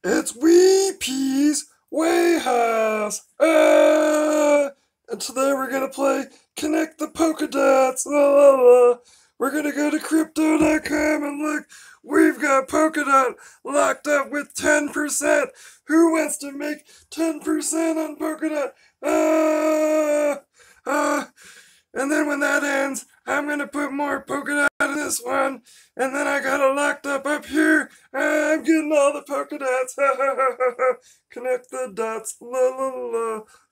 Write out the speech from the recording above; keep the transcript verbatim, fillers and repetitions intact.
It's Wee Pee's Way House. Ah! And today we're gonna play Connect the Polkadots. La, la, la. We're gonna go to crypto dot com and look. We've got Polkadot locked up with ten percent. Who wants to make ten percent on Polkadot? Ah! Ah! And then when that ends, I'm gonna put more polka dot in this one. And then I got it locked up up here. I'm getting all the polka dots. Connect the dots. La la la.